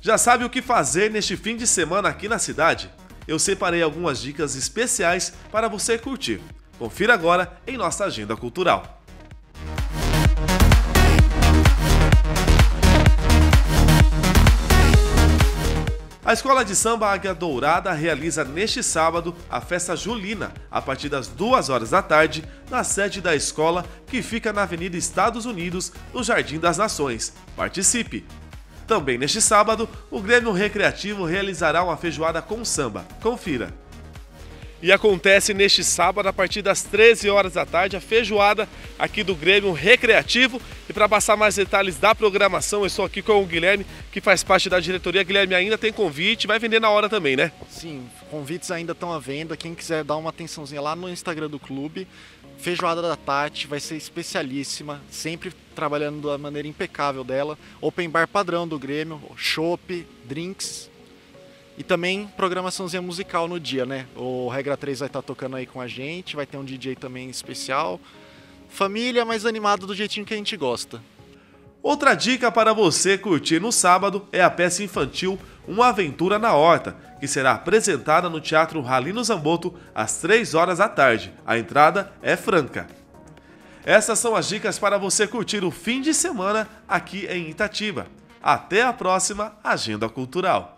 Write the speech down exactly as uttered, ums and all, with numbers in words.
Já sabe o que fazer neste fim de semana aqui na cidade? Eu separei algumas dicas especiais para você curtir. Confira agora em nossa agenda cultural. A Escola de Samba Águia Dourada realiza neste sábado a festa julina, a partir das duas horas da tarde, na sede da escola, que fica na Avenida Estados Unidos, no Jardim das Nações. Participe! Também neste sábado, o Grêmio Recreativo realizará uma feijoada com samba. Confira! E acontece neste sábado, a partir das treze horas da tarde, a feijoada aqui do Grêmio Recreativo. E para passar mais detalhes da programação, eu estou aqui com o Guilherme, que faz parte da diretoria. Guilherme, ainda tem convite, vai vender na hora também, né? Sim, convites ainda estão à venda. Quem quiser dar uma atençãozinha lá no Instagram do clube, feijoada da Tati, vai ser especialíssima, sempre trabalhando da maneira impecável dela. Open bar padrão do Grêmio, chopp, drinks. E também programaçãozinha musical no dia, né? O Regra três vai estar tocando aí com a gente, vai ter um D J também especial. Família mais animada do jeitinho que a gente gosta. Outra dica para você curtir no sábado é a peça infantil Uma Aventura na Horta, que será apresentada no Teatro Ralino Zamboto às três horas da tarde. A entrada é franca. Essas são as dicas para você curtir o fim de semana aqui em Itatiba. Até a próxima Agenda Cultural.